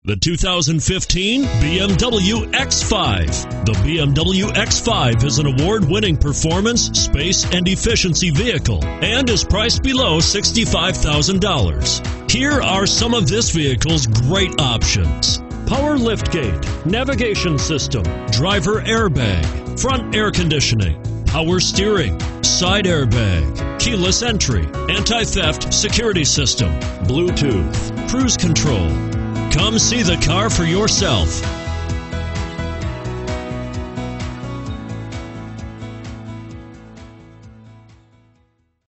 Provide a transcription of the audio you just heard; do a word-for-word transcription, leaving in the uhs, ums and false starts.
The two thousand fifteen B M W X five. The B M W X five is an award-winning performance, space, and efficiency vehicle and is priced below sixty-five thousand dollars. Here are some of this vehicle's great options: power liftgate, navigation system, driver airbag, front air conditioning, power steering, side airbag, keyless entry, anti-theft security system, Bluetooth, cruise control. Come see the car for yourself.